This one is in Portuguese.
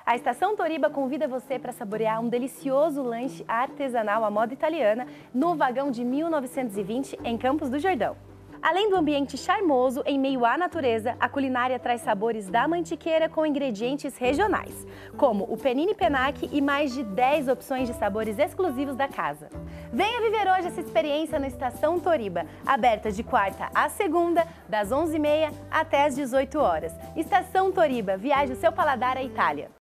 A Estação Toriba convida você para saborear um delicioso lanche artesanal à moda italiana no vagão de 1920 em Campos do Jordão. Além do ambiente charmoso em meio à natureza, a culinária traz sabores da Mantiqueira com ingredientes regionais, como o penine penaque e mais de 10 opções de sabores exclusivos da casa. Venha viver hoje essa experiência na Estação Toriba, aberta de quarta a segunda, das 11h30 até as 18 horas. Estação Toriba, viaje o seu paladar à Itália.